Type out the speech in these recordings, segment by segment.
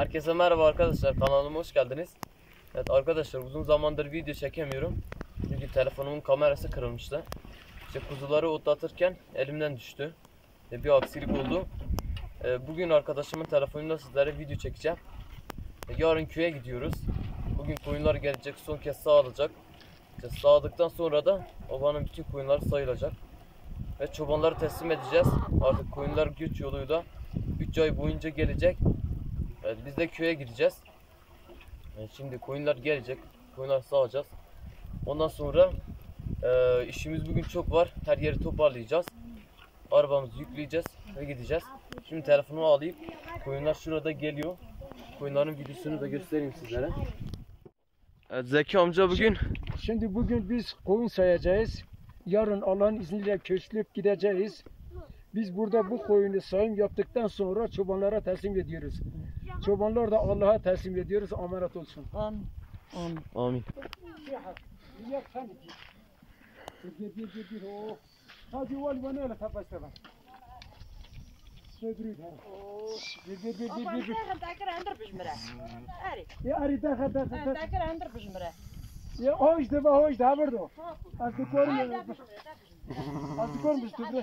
Herkese merhaba arkadaşlar, kanalıma hoş geldiniz. Evet arkadaşlar, uzun zamandır video çekemiyorum. Çünkü telefonumun kamerası kırılmıştı. İşte kuzuları otlatırken elimden düştü. Bir aksilik oldu. Bugün arkadaşımın telefonuyla sizlere video çekeceğim. Yarın köye gidiyoruz. Bugün koyunlar gelecek, son kez sağılacak. İşte sağladıktan sonra da ovanın bütün koyunları sayılacak. Ve çobanları teslim edeceğiz. Artık koyunlar göç yoluyla 3 ay boyunca gelecek. Evet, biz de köye gideceğiz. Şimdi koyunlar gelecek. Koyunlar sağacağız. Ondan sonra işimiz bugün çok var. Her yeri toparlayacağız. Arabamızı yükleyeceğiz ve gideceğiz. Şimdi telefonu alayım. Koyunlar şurada geliyor. Koyunların videosunu da göstereyim sizlere. Evet, Zeki amca bugün. Şimdi bugün biz koyun sayacağız. Yarın Allah'ın izniyle köçlüp gideceğiz. Biz burada bu koyunu sayım yaptıktan sonra çobanlara teslim ediyoruz. Çobanlar da Allah'a teslim ediyoruz. Emanet olsun. Amin. Amin. Hadi wal bana öyle tapasta bak. Södrüt ha. Ya ari da hada. Ya hoş de haberdo. Az de korum. Az de korum üstüne.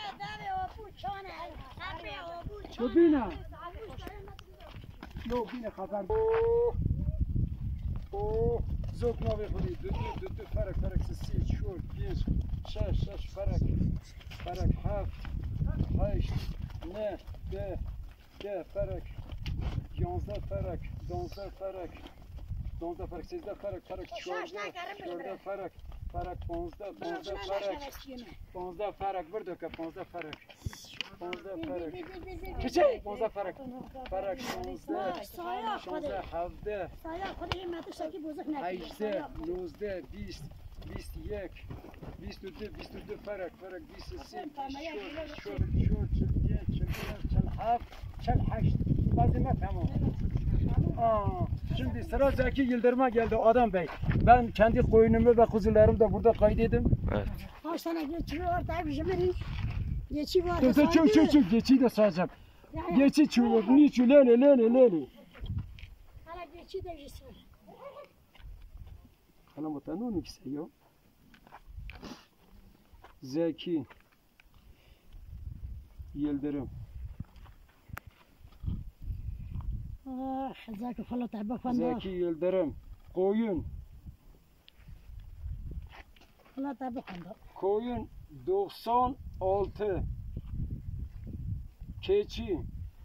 Bina. Lo bina haber. Zok nove khudi du farak sesi şur 5 6 farak haf 8 9 10 farak 11 farak 12 farak 12 farak 13 farak 14 farak 15 farak bir dakika 15 farak 15 farak Çiçek 15 farak 16 17 18 19 20 22 farak 23 tamam. Şimdi sıra Zeki Yıldırım'a geldi Adam Bey. Ben kendi koyunumu ve kuzularımı da burada kaydedim. Evet. Kaç tane geçi var da bizim geçi var. Çok geçi de sayacağım. Geçi çubuğu, niçin lele. Hala geçi de geçi. Hala mutanı ki sayıyor. Zeki Yıldırım. Zeki falan tabi Zeki Yıldırım. Koyun. Falan tabi Koyun 96. Keçi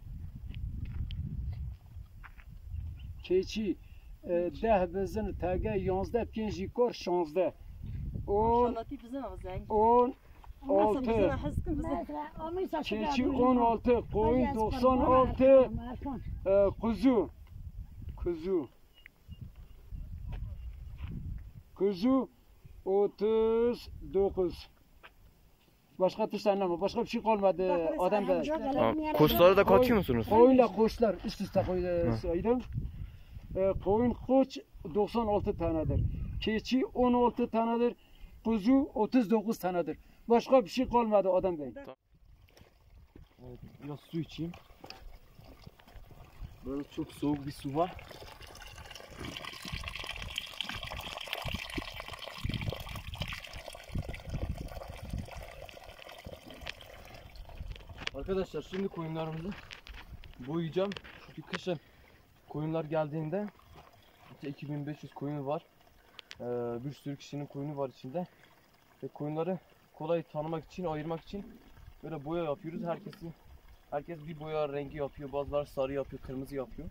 10 bezin tage 11 5 kor 16 10 16 Keçi 16 koyun 96 kuzu 39. Başka tuşlanma, başka bir şey kalmadı Adam Bey. Kuşları da katıyor musunuz? Koyunla koçlar üst üste saydım. Koyun koç 96 tanedir. Keçi 16 tanedir. Kuzu 39 tanedir. Başka bir şey kalmadı Adam Bey. Evet, biraz su içeyim. Böyle çok soğuk bir su var. Arkadaşlar şimdi koyunlarımızı boyayacağım. Çünkü kışın koyunlar geldiğinde 2500 koyun var. Bir sürü kişinin koyunu var içinde. Ve koyunları kolay tanımak için, ayırmak için böyle boya yapıyoruz. Herkes bir boya rengi yapıyor. Bazıları sarı yapıyor, kırmızı yapıyor.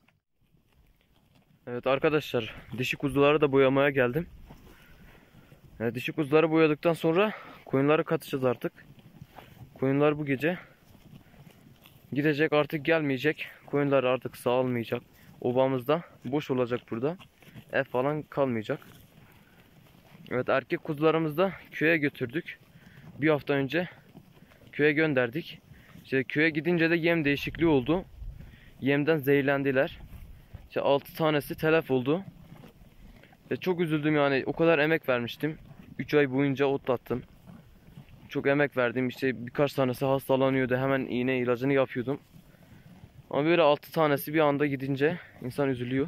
Evet arkadaşlar, dişi kuzuları da boyamaya geldim. Dişi kuzuları boyadıktan sonra koyunları katacağız artık. Koyunlar bu gece gidecek, artık gelmeyecek. Koyunlar artık sağılmayacak. Obamızda boş olacak burada. Ev falan kalmayacak. Evet, erkek kuzularımızı da köye götürdük. Bir hafta önce köye gönderdik. İşte köye gidince de yem değişikliği oldu. Yemden zehirlendiler. İşte 6 tanesi telef oldu. Çok üzüldüm yani, o kadar emek vermiştim. 3 ay boyunca otlattım. Çok emek verdim. İşte birkaç tanesi hastalanıyordu. Hemen iğne ilacını yapıyordum. Ama böyle 6 tanesi bir anda gidince insan üzülüyor.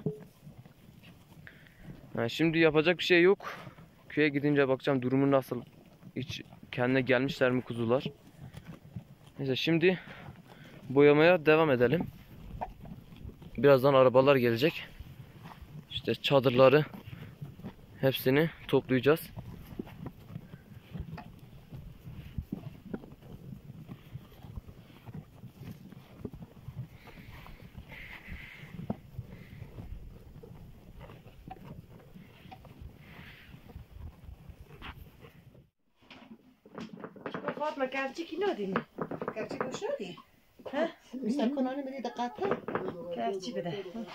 Yani şimdi yapacak bir şey yok. Köye gidince bakacağım durumu nasıl. Hiç kendine gelmişler mi kuzular. Neyse, şimdi boyamaya devam edelim. Birazdan arabalar gelecek. İşte çadırları hepsini toplayacağız. فاطمة كارتشي نودي Gerçek o şey değil. ها Mesela konanı mı da katı? كارتشي بدا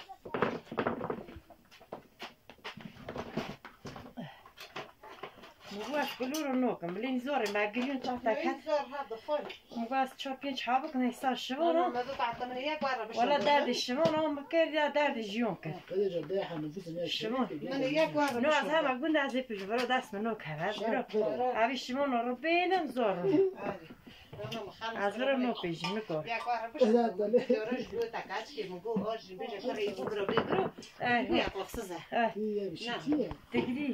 مواس كلورو نوكم بلين زوري ما قليون تعطى كات Zor ha da fol. مواس تشوبين شحابك نيسار Ona الشمونة ma da تعطى ياك ورا ولا دارد الشمونة هم بكير يا دارد الجيون كان الشمون من ياك ورا نوع زي ما قلنا زي بيجي برو داس من نوك هذا برو هذه الشمونة ربينا نزورو از برو نوك بيجي نكو ياك ورا باش يورج بو تاكاتش كي مقول اورج بيجي كري يبرو بيدرو ايه ويا قصصه تقدي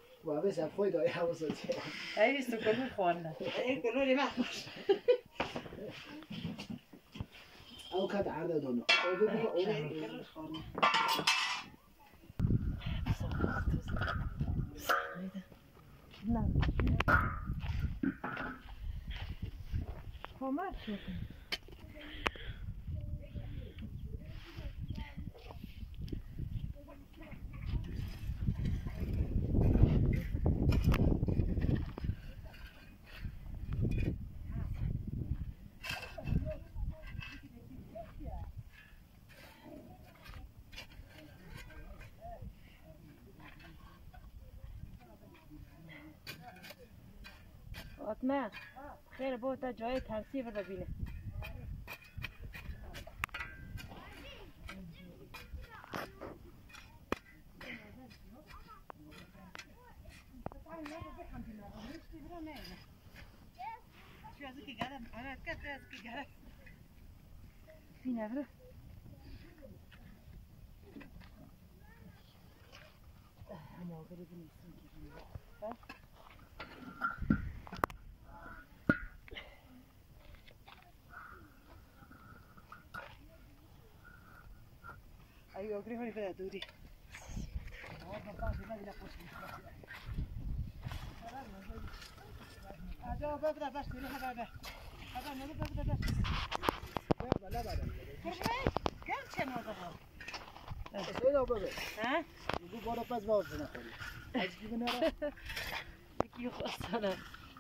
هاي يستقلوا خوانا يقولوا لي ما او كاد عددنا Komar çok. فاطمه خیر با تا جای ترسیب رو ببینه بینه برو ايوه اجري هوني بدا دوري هذا ببدا بس تروح هذا هذا ما ببدا بس لا لا كم كم هذا Söyle baba. ها Bu bana pes bağırsın akıllı. Az gibi ne var? yok sana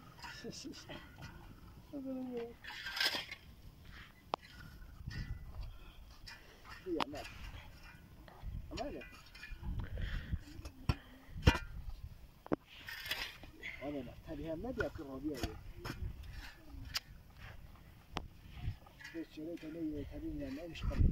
Diyorlar. Ama öyle. Ama tabii hem ne yapıyor abi ya. Şöyle tane tabii yani iş kapı.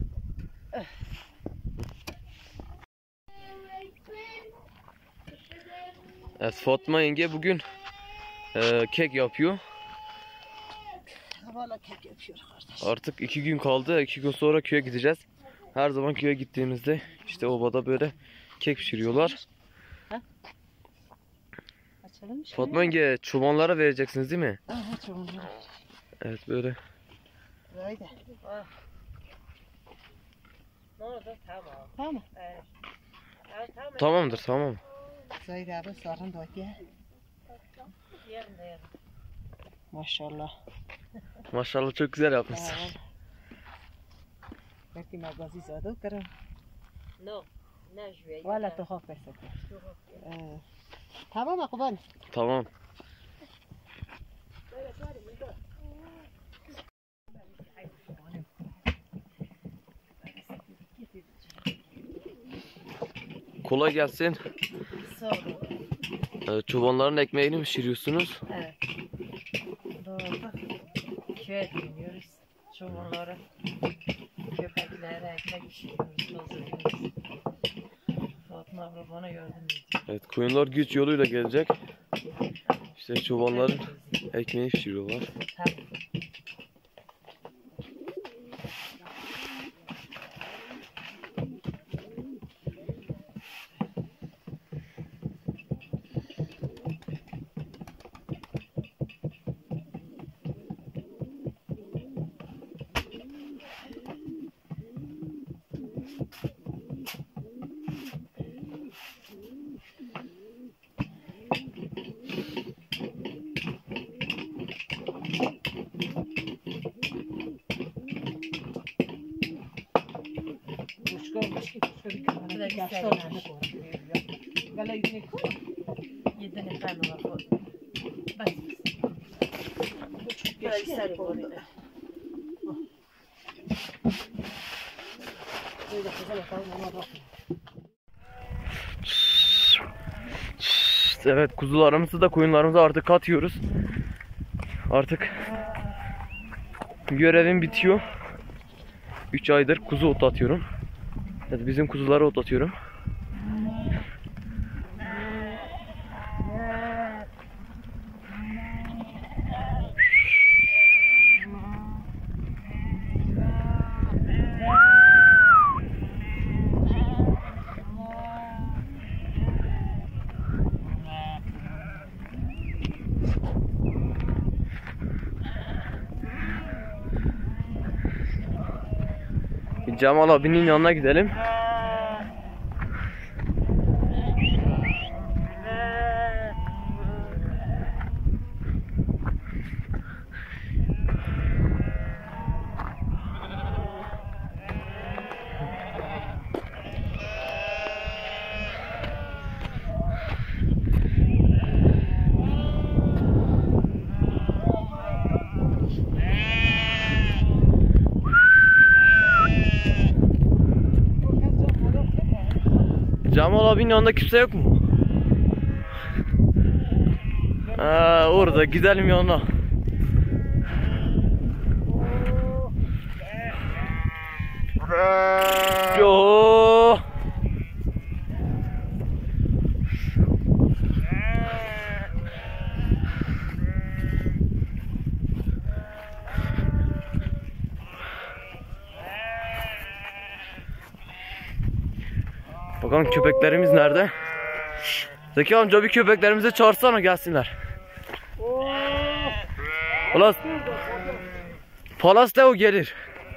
Evet, Fatma yenge bugün kek yapıyor. Valla kek yapıyor kardeş. Artık 2 gün kaldı. 2 gün sonra köye gideceğiz. Her zaman köye gittiğimizde işte obada böyle kek pişiriyorlar. Açalım mı? Fatma yenge, çobanlara vereceksiniz değil mi? Aha çok güzel. Evet, böyle. Haydi. ne oldu tamam Tamam. tamam Tamamdır, tamam. Zahid abi sarın da ya. yerinde Maşallah. Maşallah, çok güzel yapmışsın. Belki magazi zaten karım. no ne jüye Valla tuhaf besek. Tamam mı kurban? Tamam. Kolay gelsin. Sağ olun. Çobanların ekmeğini mi pişiriyorsunuz? Evet. Doğru. Köye dönüyoruz. Çobanlara, köpeklere ekmek pişiriyoruz, hazırlıyoruz. Fatma abla bana yardım ediyor. Evet, koyunlar güç yoluyla gelecek. İşte çobanların ekmeğini pişiriyorlar. Tabii. Yedini kaymalar koy. Bas. Böyle güzel koy. Evet, kuzularımızı da koyunlarımızı artık katıyoruz. Artık görevim bitiyor. 3 aydır kuzu otlatıyorum. Evet, bizim kuzuları otlatıyorum. Cemal abinin yanına gidelim. Cemal abinin yanında kimse yok mu? Orada gidelim yanına. Yo. Bakalım köpeklerimiz nerede? Zeki amca bir köpeklerimizi çağırsana gelsinler. Palas. Palas da o gelir.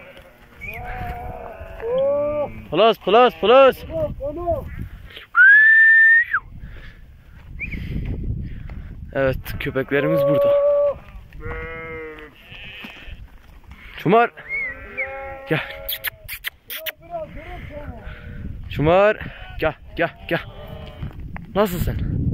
Palas, palas, palas. Evet, köpeklerimiz burada. Çumar. Gel. Çumar. Gel, gel, gel. Nasılsın?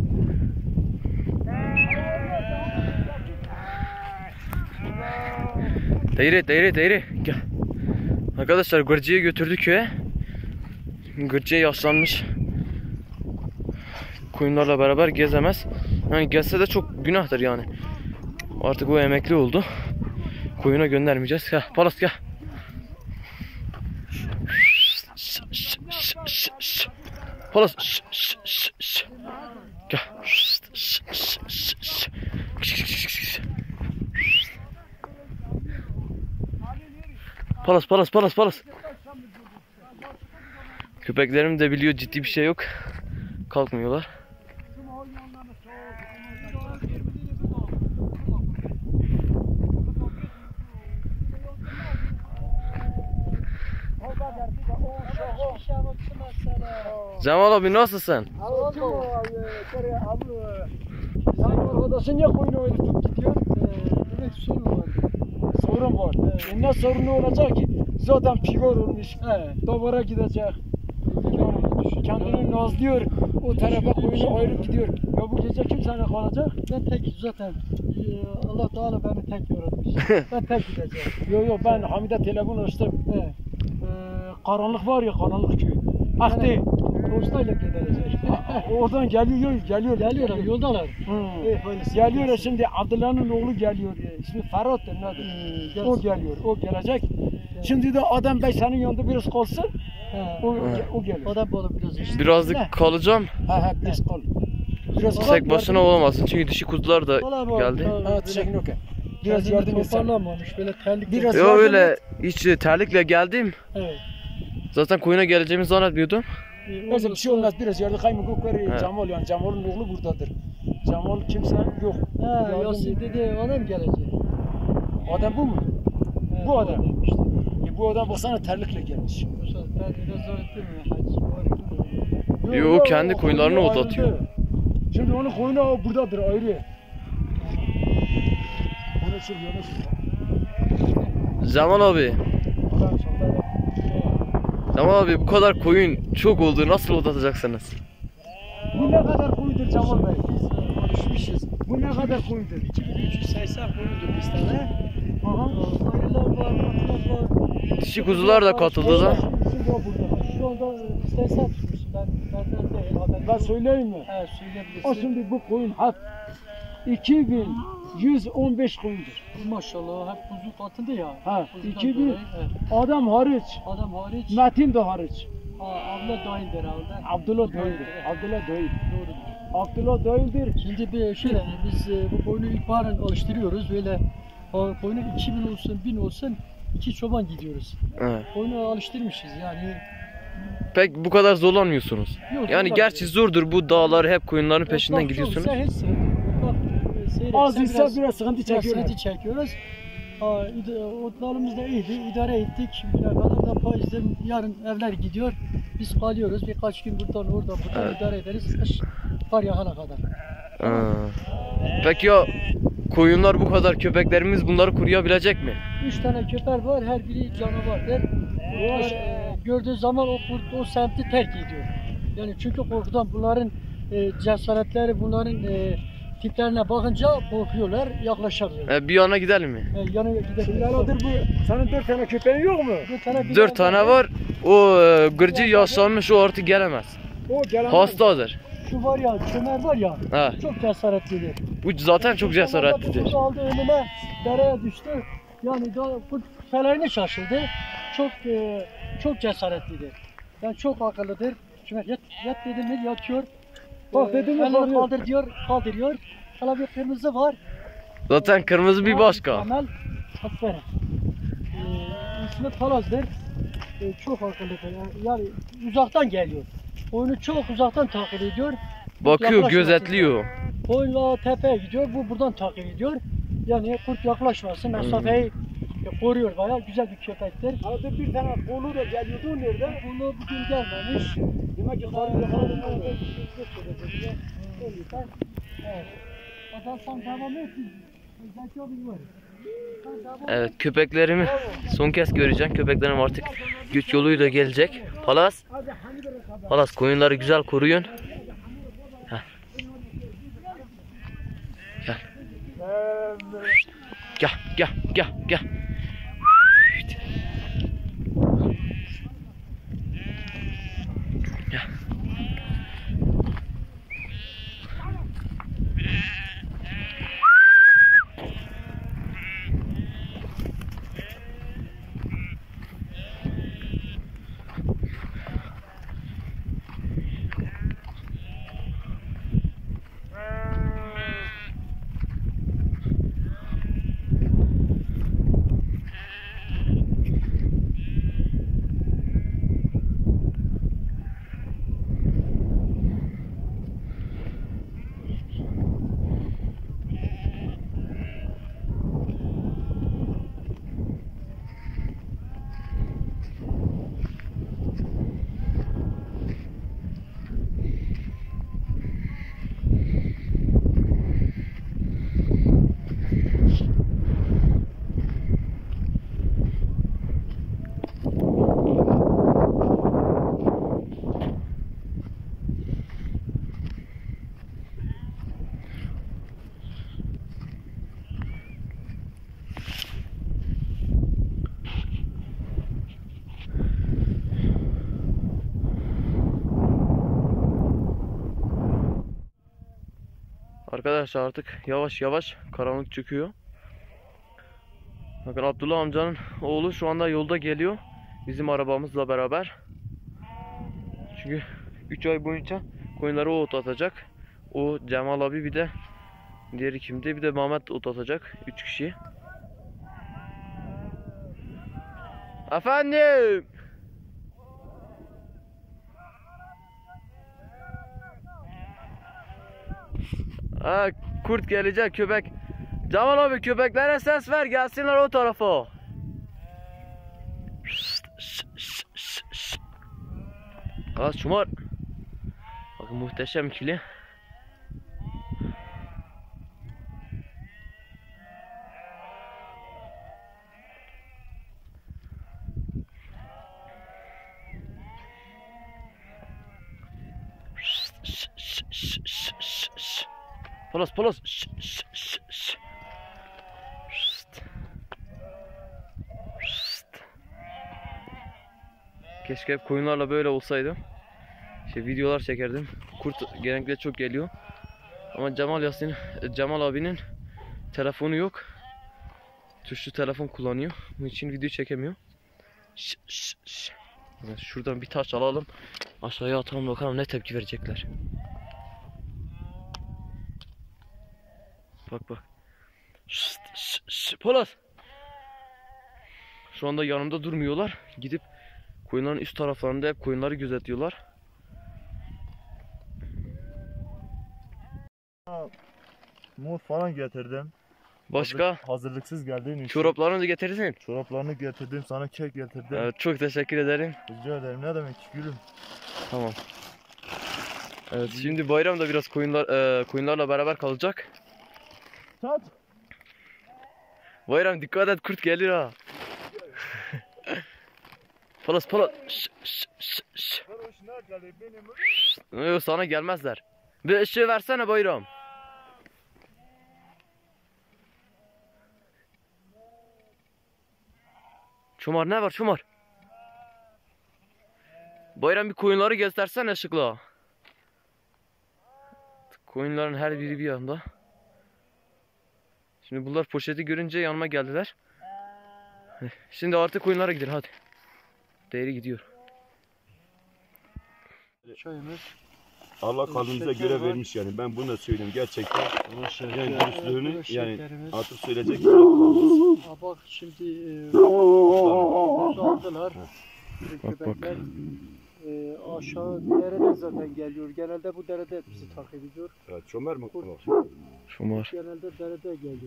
Değri. Gel. Arkadaşlar Gırcı'yı götürdük köye. Gırcı'ya yaşlanmış. Koyunlarla beraber gezemez. Yani gezse de çok günahtır yani. Artık o emekli oldu. Koyuna göndermeyeceğiz. Gel, Palas gel. Palas. Gel. Palas. Köpeklerim de biliyor ciddi bir şey yok. Kalkmıyorlar. Cemal abi nasılsın? Arkadaşın ya koyunu oynatıp gidiyor. Evet, sorun var. Ne sorunu olacak ki? Zaten pigor olmuş. Davara gidecek. Kendini nazlıyor. O tarafa koyunu ayırıp gidiyor. Ya bu gece kim sana kalacak? Ben tek zaten Allah Teala beni tek yaratmış. Ben tek gideceğim. Yok ben Hamid'e telefon açtım. Evet. Karanlık var ya karanlık köy. Akti. Postayla gidecek. Oradan geliyor. Geliyorlar, yoldalar. Geliyor şimdi Abdullah'ın oğlu geliyor. İsmi Ferhat'tır nedir? O geliyor. O gelecek. Şimdi de Adem Bey senin yanında biraz kalsın. O gelir. O da böyle biraz işte. Birazcık kalacağım. Biraz kal. Biraz kal. Tek başına olamazsın çünkü dişi kuzular da geldi. Teşekkür ederim. Biraz yardım etsen. Toparlanmamış böyle terlik. Biraz Yo yardım öyle et. hiç terlikle geldim. Evet. Zaten koyuna geleceğimi zannetmiyordum. Neyse bir şey olmaz. Biraz yardım kaymak Evet. Cemal yani. Cemal'ın oğlu buradadır. Cemal kimse yok. Ha, Yardım Yasin et. dedi adam gelecek. Adam bu mu? Evet, Bu adam. işte. Bu adam baksana terlikle gelmiş. Ben biraz zannettim ya. Yo, kendi koyunlarını koyunu otlatıyor. ayrıldı. Şimdi onun koyunu buradadır ayrı. Onu sür yana sür. Zaman abi. Adam sonra Zaman abi bu kadar koyun çok oldu. Nasıl otatacaksınız? bu ne kadar koyudur Cemal Bey? Konuşmuşuz. Bu ne kadar koyudur? 2380 koyundur biz tane. Aha. Ayrılar var, atılar var. Dişi kuzular da katıldı da. Şimdi o burada. Şu anda istersen tutmuşsun. Benden değil. Haberim Ben yok. söyleyeyim mi? He O söyleyebilirsin. şimdi bu koyun hep 2115 koyundur. Maşallah hep kuzu katıldı ya. Ha, Kuzudan 2000. dolayı, evet. Adam hariç, Adam hariç. Metin de hariç. Abla dahil herhalde. Abdullah değildir. Abdullah değil. Doğrudur. Abdullah değildir. Şimdi bir şöyle biz bu koyunu ilkbaharın alıştırıyoruz. Böyle koyunu 2000 olsun 1000 olsun 2 çoban gidiyoruz. Evet. Koyunu alıştırmışız yani. Pek bu kadar zorlanmıyorsunuz. Yok, Yani zorlanmıyor. gerçi zordur bu dağları hep koyunların peşinden Otlak gidiyorsunuz. çoksa hiç sıkıntı yok. Otlak, seyrekse Az ise biraz sıkıntı biraz çekiyorlar. sıkıntı çekiyoruz. Otlarımız da iyiydi. İdare ettik. Şimdiye kadar da Paris'ten yarın evler gidiyor. Biz kalıyoruz. Birkaç gün buradan buradan Evet. idare ederiz. Kış kar yağana kadar. Ha. Peki ya koyunlar bu kadar, köpeklerimiz bunları koruyabilecek mi? 3 tane köpek var. Her biri canavardır. Bunlar, gördüğü zaman o semti terk ediyor. Yani çünkü korkudan bunların cesaretleri, bunların tiplerine bakınca korkuyorlar, yaklaşamıyorlar. Bir yana gidelim mi? Yanına Şimdi gidelim. aradır bu. Senin 4 tane köpeğin yok mu? 4 tane var. O gırcı yaşlanmış, o artık gelemez. O gelen Hastadır. Şu var ya, Çömer var ya, Ha. çok cesaretlidir. Bu zaten çok cesaretlidir. Bunu aldı önüme, dereye düştü. Yani da bu feleğine şaşırdı. Çok cesaretlidir. Yani çok akıllıdır. Çömer yat dedim mi yatıyor. Bak dedim mi elini kalkıyor. kaldır diyor, kaldırıyor. Hala bir kırmızı var. Zaten kırmızı bir başka. Temel, aferin. İsmi Palaz'dır. Çok akıllıdır. Yani uzaktan geliyor. Oyunu çok uzaktan takip ediyor. Bakıyor, Yaklaşmasın. gözetliyor. Oyunla tepeye gidiyor, bu buradan takip ediyor. Yani kurt yaklaşmasın, mesafeyi koruyor, bayağı güzel bir köpektir. Arada bir tane kolu da geliyordu nerede? Bunu bugün gelmemiş. Demek ki karı yakaladı. Evet. Adam sen devam et. Zeki abi var. Evet, köpeklerimi son kez göreceğim. Köpeklerim artık güç yoluyla gelecek. Palas koyunları güzel koruyun. Heh. Gel. Gel. Gel. Arkadaşlar artık yavaş yavaş karanlık çıkıyor. Bakın Abdullah amcanın oğlu şu anda yolda geliyor. Bizim arabamızla beraber. Çünkü 3 ay boyunca koyunları o otlatacak. O Cemal abi, bir de diğeri kimdi? Bir de Mehmet otlatacak. 3 kişi. Efendim. Ha, kurt gelecek, köpek. Cemal abi, köpeklere ses ver, gelsinler o tarafa. Az şumar. Bakın muhteşem ikili. Polos polos. Keşke hep koyunlarla böyle olsaydı. İşte videolar çekerdim. Kurt genellikle çok geliyor. Ama Cemal abinin telefonu yok. Tuşlu telefon kullanıyor. Bunun için video çekemiyor. Şuradan bir taş alalım. Aşağıya atalım, bakalım ne tepki verecekler. Bak bak. Polat. Şu anda yanımda durmuyorlar. Gidip koyunların üst taraflarında hep koyunları gözetliyorlar. Muz falan getirdim. Başka? Hazırlıksız geldiğin için. Çoraplarını getirirsin. Çoraplarını getirdim. Sana kek getirdim. Evet, çok teşekkür ederim. Rica ederim. Ne demek gülüm. Tamam. Evet, şimdi bayram da biraz koyunlarla beraber kalacak. Tat. Bayram dikkat et, kurt gelir ha. Polat. Yok, sana gelmezler. Bir ışığı versene Bayram. Çomar, ne var Çomar? Bayram, bir koyunları göstersene ışıkla. Koyunların her biri bir yanda. Şimdi bunlar poşeti görünce yanıma geldiler. Şimdi artık koyunlara gidelim, hadi. Değeri gidiyor. Çayımız. Allah kalbimize göre vermiş yani. Ben bunu da söyleyeyim gerçekten. Yani dürüstlüğünü yani artık söyleyecek bir şey kalmaz. Ha bak şimdi aldılar. Köpekler aşağı dereden zaten geliyor. Genelde bu derede bizi takip ediyor. Evet, çömer mi? Çomar. Genelde derede geliyor.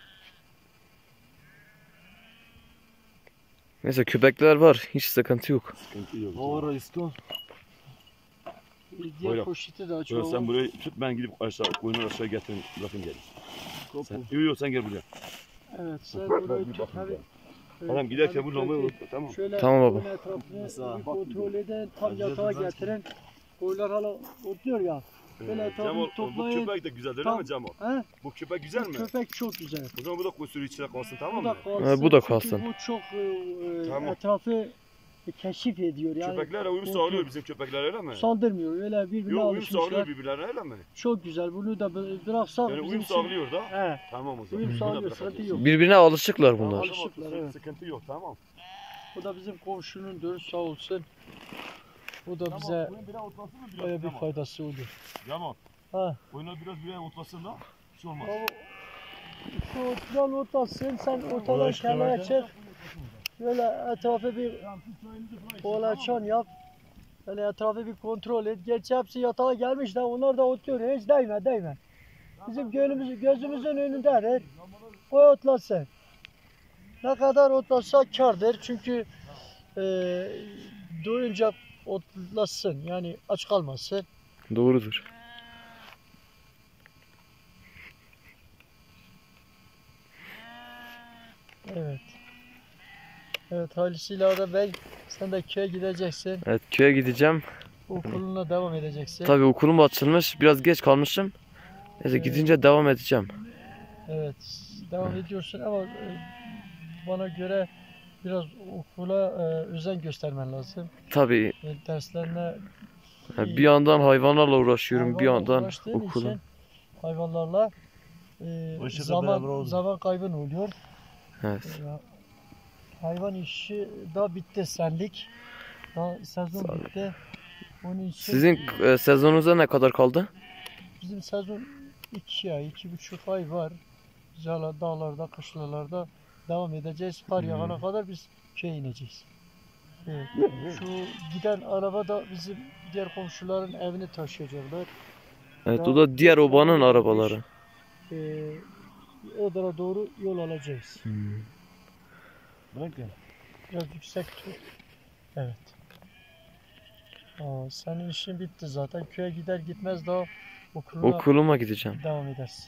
Neyse, köpekler var. Hiç sıkıntı yok. Sıkıntı yok. Havara isko. Diğer Buyurun. poşeti de Yok, açalım. sen burayı tut, ben gidip aşağı koyunu aşağı getirin, bırakın gelin. Yok sen gel buraya. Evet, sen burayı tut. Hadi. Tamam, giderken bu lambayı unutma, tamam. Şöyle Tamam baba. oyun etrafını bir kontrol edin. Tam yatağa getirin. Koyunlar hala otluyor ya. Böyle Cemal, etrafını bu toplayın. köpek de güzeldir Tam- ama Cemal. He? Bu köpek güzel mi? Köpek çok güzel. O zaman bu da kusuru içine kalsın, tamam Bu mı? da kalsın. Ha, bu da Çünkü kalsın. bu çok Tamam. etrafı keşif ediyor yani. Köpeklerle uyum bu- sağlıyor bizim köpekler, öyle mi? Saldırmıyor. Öyle birbirine Yok, uyum sağlıyor alışmışlar. birbirlerine, öyle mi? Çok güzel. Bunu da bıraksak Yani bizim uyum için- sağlıyor da. He. Tamam o zaman. Uyum Bunu da sağlıyor. bırakacağız. Sıkıntı yok. Birbirine alışıklar bunlar. Tamam, Alışıklar, evet. sıkıntı yok, tamam. Bu da bizim komşunun dönüş sağ olsun. Bu da bize Koyun biraz otlasın mı biraz? baya bir Cemal? faydası olur. Cemal. Ha. Koyunlar biraz buraya otlasın da. Bir şey olmaz. Şu ortadan ortasın, sen ortadan kenara çek. Şöyle etrafı bir kolaçan yap. Böyle etrafı bir kontrol et. Gerçi hepsi yatağa gelmiş de onlar da oturuyor. Hiç değme. Bizim gözümüzün önündedir. O otlasın. Ne kadar otlasa kârdır. Çünkü doyunca otlasın. Yani aç kalmasın. Doğrudur. Evet. Evet Halisila da Bey, sen de köye gideceksin. Evet, köye gideceğim. Okuluna devam edeceksin. Tabii okulum açılmış. Biraz geç kalmışım. Neyse, gidince devam edeceğim. Evet, devam ediyorsun ama bana göre biraz okula özen göstermen lazım. Tabii Derslerine bir yandan hayvanlarla uğraşıyorum, bir hayvanla yandan uğraştığın okula. için hayvanlarla O işe de beraber oldu. zaman kaybı oluyor. Evet. Hayvan işi da bitti senlik. Daha sezon bitti. Onun için Sizin sezonunuza ne kadar kaldı? bizim sezon 2 ay, 2,5 ay var. Biz hala dağlarda, kışlalarda devam edeceğiz. Kar yağana kadar biz köye ineceğiz. Evet. Şu giden araba da bizim diğer komşuların evini taşıyacaklar. Evet, o da diğer obanın arabaları. Odara doğru yol alacağız. Bırak ya. Biraz yüksek tut. Evet. Senin işin bitti zaten. Köye gider gitmez daha okuluna Okuluma gideceğim. devam edersin.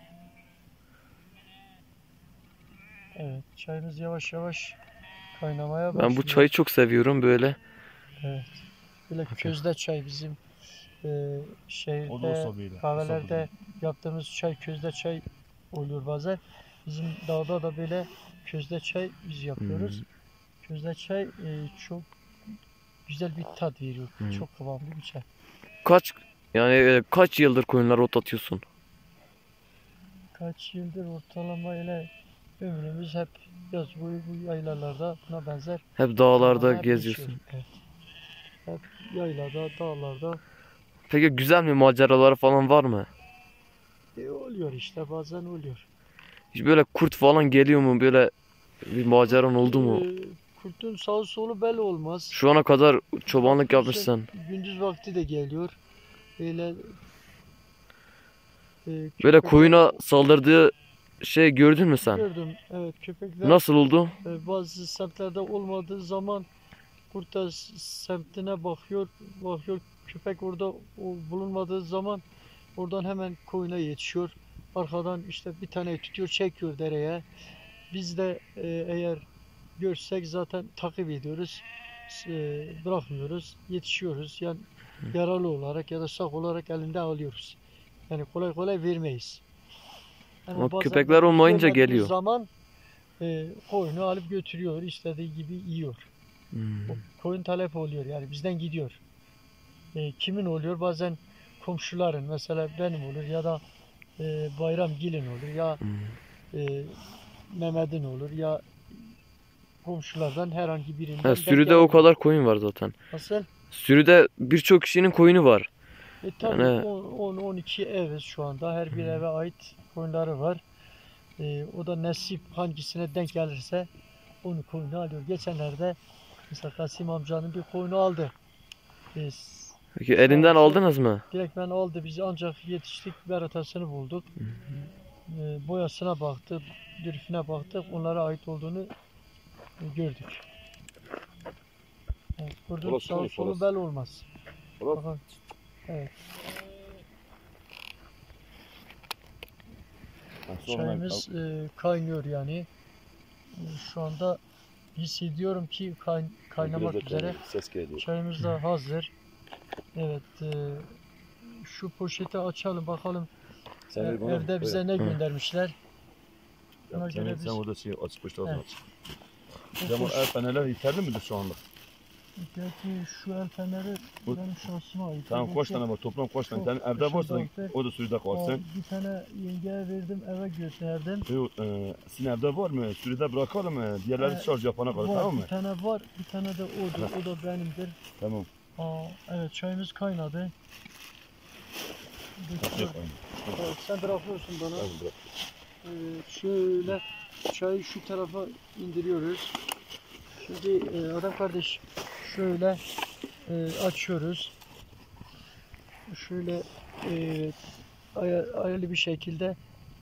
Evet, çayımız yavaş yavaş kaynamaya başlıyor. Ben bu çayı çok seviyorum böyle. Evet. Böyle közde çay bizim O da şehirde, sobeydi. kahvelerde yaptığımız çay, közde çay oluyor bazen. Bizim dağda da böyle közde çay biz yapıyoruz. Közde çay çok güzel bir tat veriyor. Çok kıvamlı bir çay. Kaç yıldır koyunları otlatıyorsun? Kaç yıldır ortalama ile ömrümüz hep yaz boyu bu yaylalarda buna benzer. Hep dağlarda zamanlar geziyorsun. geçiyor. Evet. Hep yaylada, dağlarda Peki güzel mi, maceraları falan var mı? oluyor işte, bazen oluyor. Hiç böyle kurt falan geliyor mu? Böyle bir maceran oldu mu? Kurtun sağı solu belli olmaz. Şu ana kadar çobanlık yapmışsın. Gündüz vakti de geliyor. Böyle Böyle koyuna saldırdığı şey gördün mü sen? gördüm. Evet, köpekler Nasıl oldu? bazı semtlerde olmadığı zaman kurt da semtine bakıyor. Köpek orada bulunmadığı zaman oradan hemen koyuna yetişiyor. Arkadan işte bir tane tutuyor, çekiyor dereye. Biz de eğer görsek zaten takip ediyoruz. Bırakmıyoruz, yetişiyoruz. Yani yaralı olarak ya da sağ olarak elinde alıyoruz. Yani kolay kolay vermeyiz. Ama bazen köpekler olmayınca görmediğimiz geliyor. zaman koyunu alıp götürüyor, istediği gibi yiyor. Koyun talep oluyor, yani bizden gidiyor. Kimin oluyor? Bazen komşuların, mesela benim olur ya da Bayramgil'in olur ya Mehmet'in olur ya komşulardan herhangi birinden. denk Sürüde o gelebilir. kadar koyun var zaten. Nasıl? Sürüde birçok kişinin koyunu var. Tabii Yani- 10-12 eviz şu anda. Her bir eve ait koyunları var. O da nasip hangisine denk gelirse onu koyunu alıyor. Geçenlerde mesela Kasim amcanın bir koyunu aldı. Peki elinden aldınız mı? Direkt ben aldı, bizi ancak yetiştik, beratasını bulduk. Boyasına baktık, dürüfüne baktık, onlara ait olduğunu gördük. Evet, kurdun Orası sağ mıymış, solu orası? belli olmaz. Orası? Bakın. Evet. Çayımız kaynıyor yani. Şu anda hissediyorum ki kaynamak üzere. Ses geliyor. Çayımız da hazır. Evet. Şu poşeti açalım bakalım. Sen ver bana. Evde bize ne göndermişler. Ya, Ona göre sen biz- orada şey açık poşet Evet. aç. Zaman el fenerler yeterli midir şu anda? Belki şu el feneri Bu- benim şansıma ait. Tamam Belki kaç tane var? Toplam kaç tane? Çok- Sen evde varsa şurada- o da sürüde kalsın. Bir tane yengeye verdim, eve götürdüm. Sizin evde var mı? Sürüde bırakalım mı? Diğerleri şarj yapana kadar Var, tamam mı? bir tane var, bir tane de odur. O da benimdir. Tamam. Evet, çayımız kaynadı. Yok, Evet, sen bırakıyorsun bana. tamam, bırak. Şöyle çayı şu tarafa indiriyoruz. Şimdi adam kardeş şöyle açıyoruz. Şöyle ayarlı bir şekilde.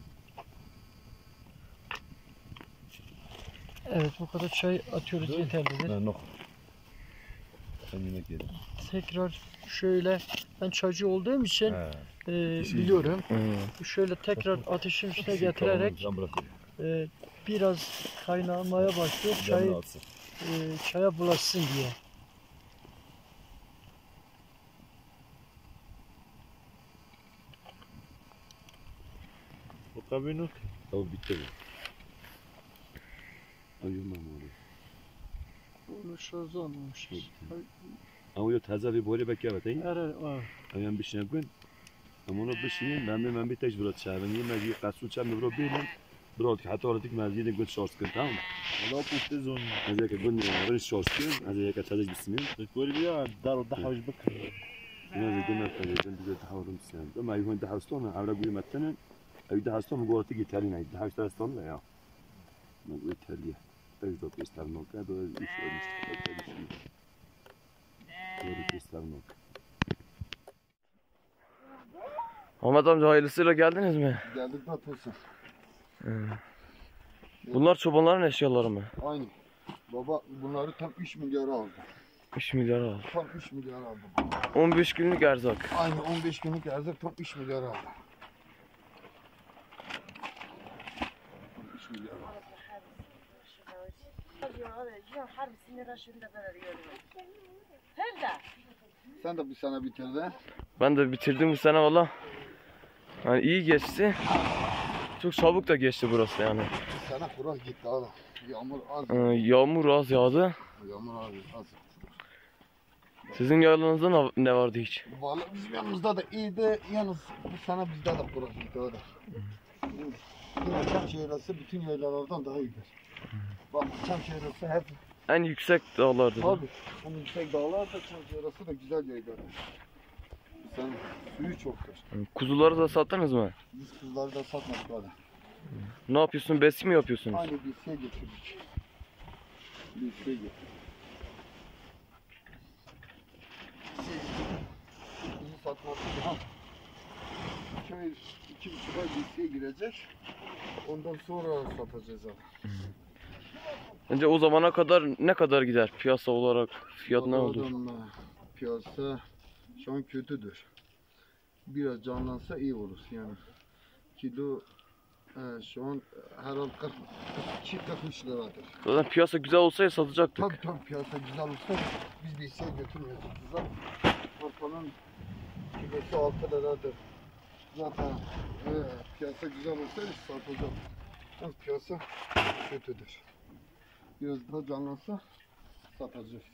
Evet, bu kadar çay atıyoruz, yeterlidir. Yok. Sen yine gel. Tekrar şöyle, ben çaycı olduğum için He. biliyorum. Şöyle tekrar ateşin üstüne getirerek Sen bırak. biraz kaynamaya başlıyor. Canını alsın. Çaya bulaşsın diye. Bu kabin Tamam bitti mi? Ayılmam oraya. Bunu şarj olmamışız. Ama yok taze bir böyle bekleyemeyin. Evet. Ayağım bir şey yapın. Ama onu bişinin ben bir tek bırak çağırın. Yine bir kasu çağırın bırak benim. Bırak hatta oratik mezgide gül şorskın tamam mı? ولا كنت زون Azıcık gül rış şorskın. Azıcık çadır bismin. تقول لي دار ضحى بكره Ne dedim ben de tahavrum sen. Ama yuhun da hastona avra gül matenen. Ay da hastona bu ortik İtalyan ay da hastona ya. Ne bu İtalya. Tabii da pistar nokta da iş olmuş. Doğru pistar nokta. Ahmet amca hayırlısıyla geldiniz mi? Geldik Batılsın. Bunlar çobanların eşyaları mı? Aynı. Baba bunları tam 3 milyara aldı. 3 milyar al. Tam 3 milyara aldı. 15 günlük erzak. Aynı 15 günlük erzak tam 3 milyara aldı. 3 milyara aldı. Sen de bu sene bitirdin. Ben de bitirdim bu sene valla. Yani iyi geçti. Çok çabuk da geçti burası yani. Bu sene kurak gitti adam. Yağmur az. Yağmur az yağdı. Yağmur az. Sizin yaylanızda ne vardı hiç? Vallahi bizim yanımızda da iyiydi. Yalnız bu sene bizde de kurak gitti adam. Yine Çamşehir'ası bütün yaylalardan daha iyidir. Bak Çamşehir'ası hep En yüksek dağlardı. tabii. En yüksek dağlar da Çamşehir'ası da güzel yaylalar. Sen suyu çoktur. Kuzuları da sattınız mı? Biz kızları da satmadık adam. Ne yapıyorsun? Besi mi yapıyorsunuz? Aynı bir şey getirdik. Bir şey getirdik. Kuzu satmadık. Ha. Köy 2,5 ay listeye girecek. Ondan sonra satacağız abi. Bence o zamana kadar ne kadar gider piyasa olarak? Fiyat ne olur? Piyasa şu an kötüdür. Biraz canlansa iyi olur yani. Kilo şu an herhalde 42-43 liradır. Zaten piyasa güzel olsaydı satacaktık. Tabii piyasa güzel olsa biz bir şey götürmüyoruz. Arpanın kilosu 6 liradır. Zaten piyasa güzel olsaydı satacak. Ama piyasa kötüdür. Biraz daha canlansa satacağız.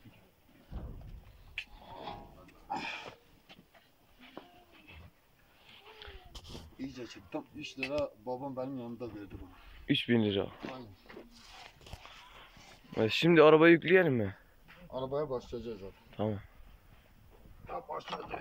İyice çıktım. 3 lira babam benim yanımda verdi bana. 3000 lira. Aynen. Şimdi arabayı yükleyelim mi? Arabaya başlayacağız abi. Tamam. Ya başlayacağız.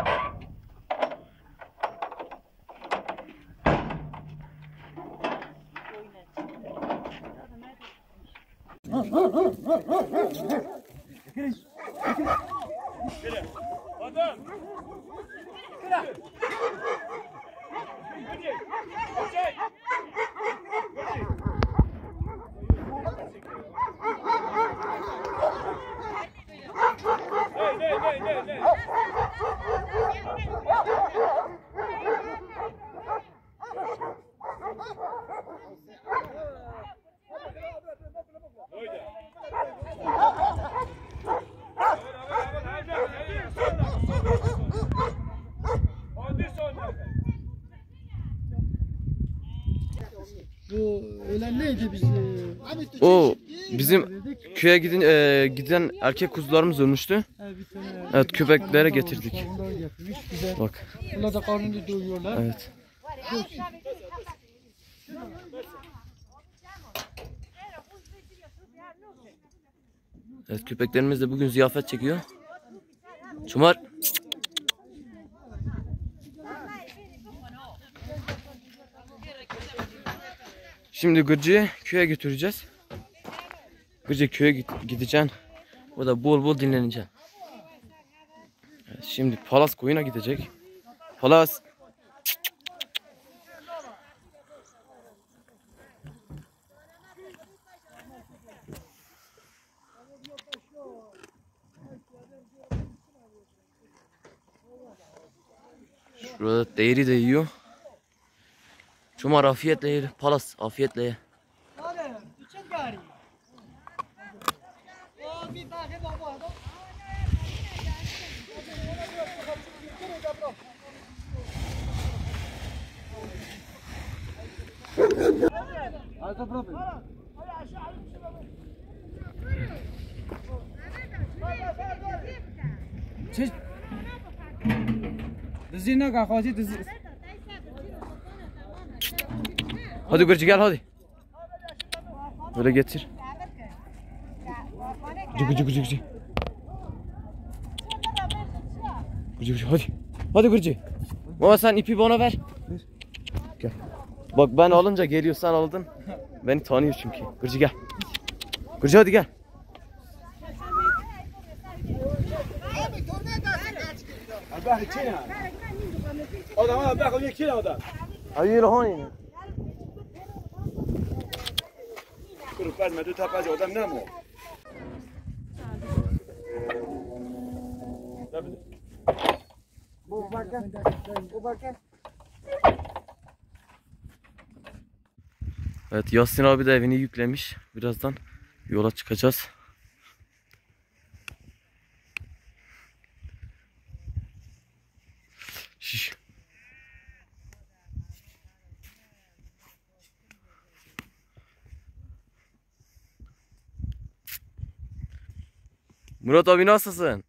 Bu ölen neydi biz? O bizim köye giden erkek kuzularımız ölmüştü. Bir tane Evet, köpeklere getirdik. Bunları getirmiş. Güzel. Bak. Bunlar da karnını doyuyorlar. Evet. Evet, köpeklerimiz de bugün ziyafet çekiyor. Çumar. Şimdi Gırcı'yı köye götüreceğiz. Gırcı köye gideceksin. O da bol bol dinleneceksin. Evet, şimdi Palas koyuna gidecek. Palas. Şurada değeri de yiyor. Çumar afiyetle ye. Palas afiyetle ye. Dizine kakası dizi. Hadi Gürcü gel hadi. Böyle getir. Gürcü. Gürcü hadi. Hadi Gürcü. Baba sen ipi bana ver. Gel. Bak ben alınca geliyor, sen aldın. Beni tanıyor çünkü. Gürcü gel. Gürcü hadi gel. Hayır hani. Evet, Yasin abi de evini yüklemiş. Birazdan yola çıkacağız. Şiş. Murat abi nasılsın?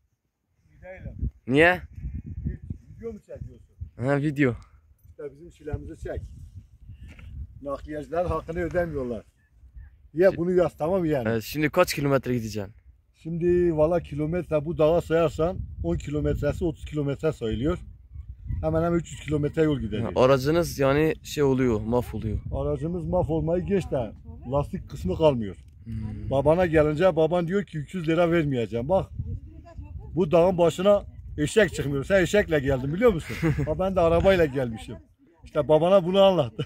Niye? Video mu çekiyorsun? Ha, video. İşte bizim çilemizi çek. Nakliyeciler hakkını ödemiyorlar. Ya bunu yaz, tamam mı yani? Evet, şimdi kaç kilometre gideceksin? Şimdi valla kilometre bu dağa sayarsan 10 kilometresi 30 kilometre sayılıyor. Hemen hemen 300 kilometre yol gideceğiz. Aracınız yani şey oluyor, mahvoluyor. Aracımız mahvolmayı geç de lastik kısmı kalmıyor. Babana gelince baban diyor ki 300 lira vermeyeceğim. Bak bu dağın başına eşek çıkmıyor. Sen eşekle geldin biliyor musun? Ha, ben de arabayla gelmişim. İşte babana bunu anlattı.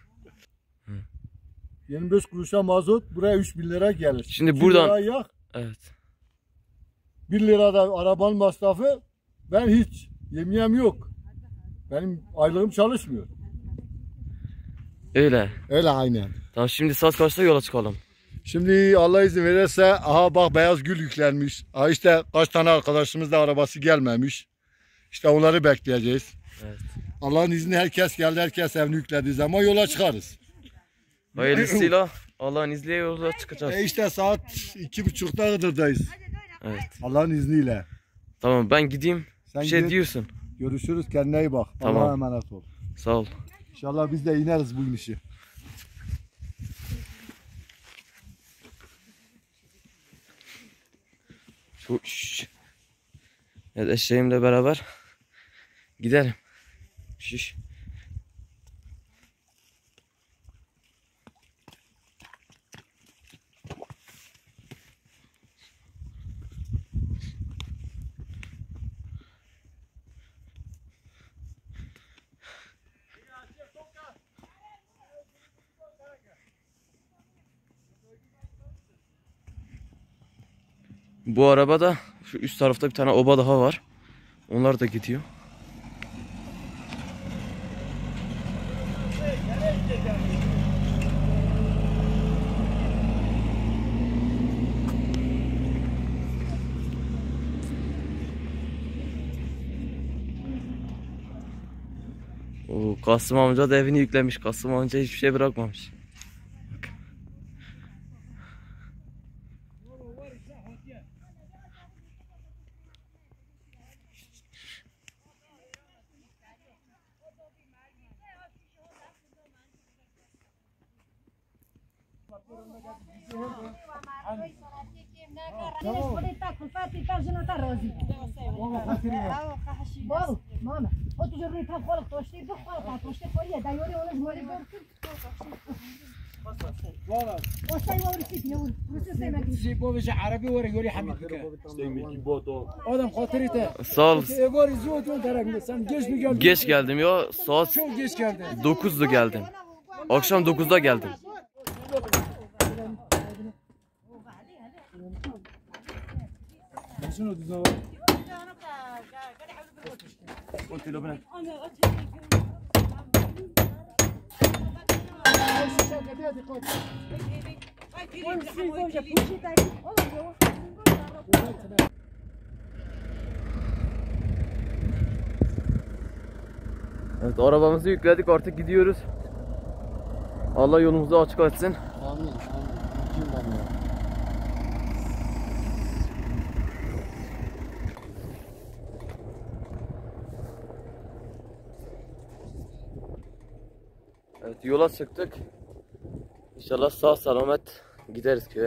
25 kuruşa mazot buraya 3000 lira gelir. Şimdi 2 buradan- lira yak, Evet. 1 lira da arabanın masrafı, ben hiç yemeğim yok. Benim aylığım çalışmıyor. Öyle. Öyle aynen. Tamam, şimdi saat kaçta yola çıkalım? Şimdi Allah izin verirse aha bak beyaz gül yüklenmiş. Aha işte kaç tane arkadaşımız da arabası gelmemiş. İşte onları bekleyeceğiz. Evet. Allah'ın izni herkes geldi, herkes evini yüklediği zaman yola çıkarız. Hayırlısıyla Allah'ın izniyle yola çıkacağız. İşte saat 2.30'da Iğdır'dayız. Evet. Allah'ın izniyle. Tamam, ben gideyim. Sen Bir şey git. diyorsun. Görüşürüz, kendine iyi bak. Tamam. Allah'a emanet ol. Sağ ol. İnşallah biz de ineriz bu inişi. Şş. Evet, eşeğimle beraber gidelim. Şiş. Bu arabada şu üst tarafta bir tane oba daha var. Onlar da gidiyor. Oo, Kasım amca da evini yüklemiş. Kasım amca hiçbir şey bırakmamış. بابش عربي ورا يوري حميد بك آدم خاطرته Sağ ol. ايوار زود اون طرف sen geç mi geldin? Geç geldim ya. Saat Çok geç geldin. 9'du geldim. Akşam 9'da geldim. Şunu düzene var. Evet, arabamızı yükledik, artık gidiyoruz. Allah yolumuzu açık etsin. Amin. Amin. Evet, yola çıktık. İnşallah sağ selamet gideriz köye.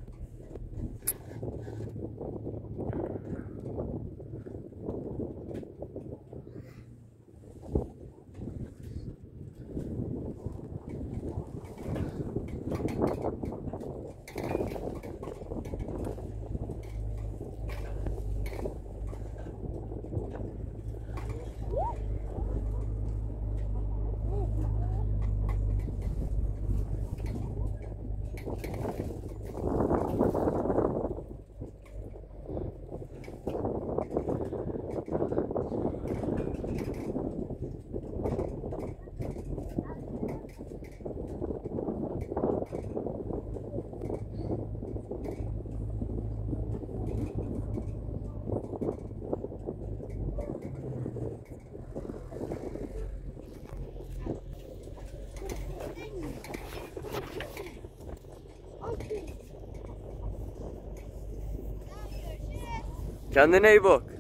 Kendine iyi bak.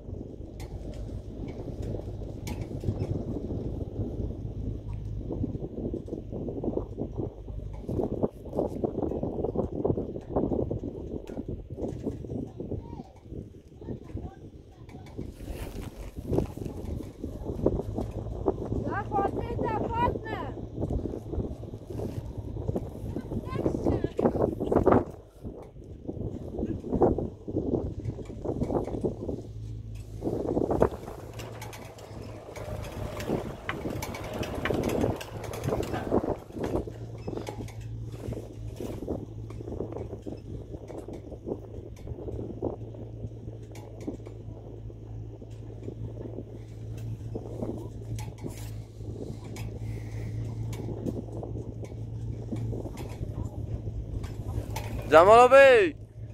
Cemal abi.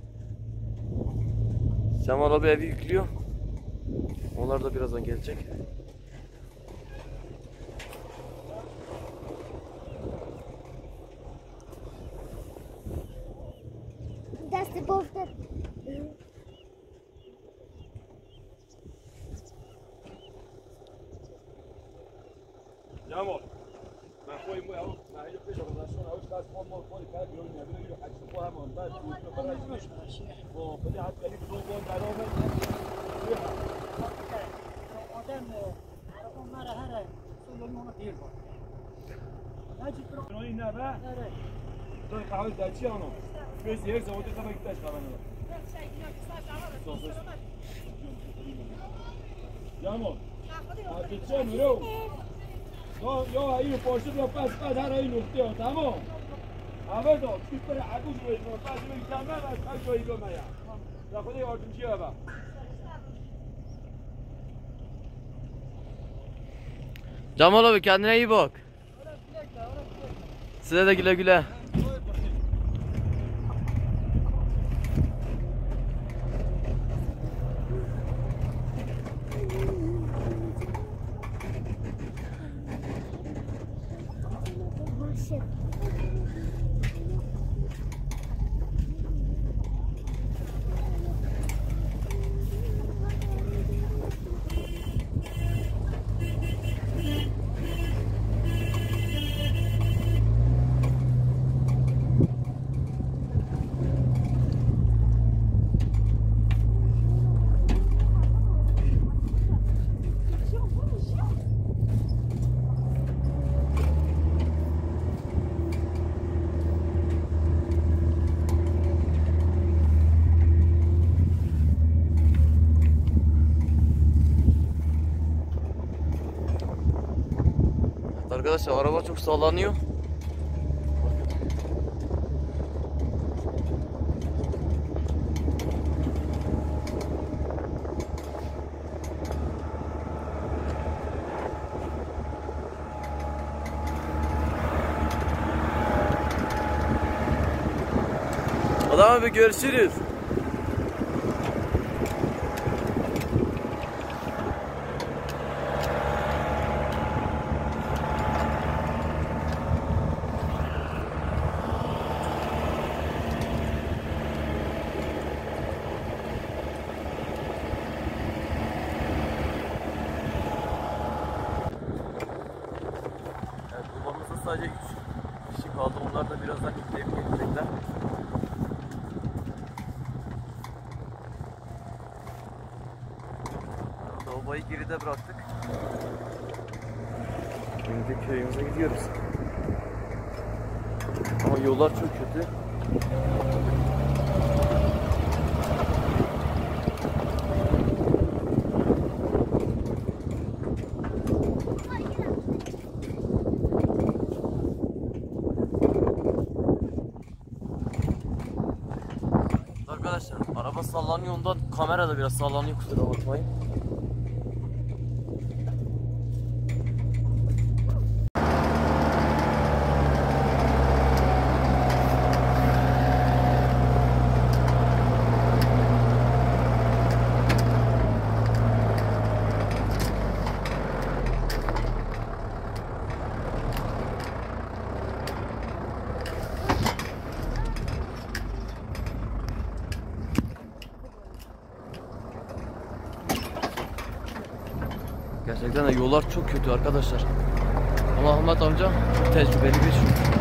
Cemal abi evi yüklüyor. Onlar da birazdan gelecek. That's the both that. Cemal. ما خوي مو اهو ما هي فيش organização اهو كاس فوق مو فوق كان يقول لي يقول حق فوقها من بعد وفدي حتى لي بدون بون دارهم نوعی نه با تو قهوه داچی آنو بس یک زودی تا بگیرش کارانه جامو آتیچه میرو یا اینو پاشو بیا پس بعد هر این نقطه ها تمام همه داد چیز بره عگوز روی نو پس روی کمه از هر جایی گمه یا در خود یاردمچی ها با Cemal abi kendine iyi bak. Size de güle güle. Arkadaşlar araba çok sallanıyor. Adam abi görüşürüz. sadece 3 kişi kaldı. Onlar da birazdan yükleyip gelecekler. Babayı geride bıraktık. Şimdi köyümüze gidiyoruz. Ama yollar çok kötü. Arkadaşlar araba sallanıyor, ondan kamera da biraz sallanıyor, kusura bakmayın. Gerçekten de yollar çok kötü arkadaşlar. Ama Ahmet amca çok tecrübeli bir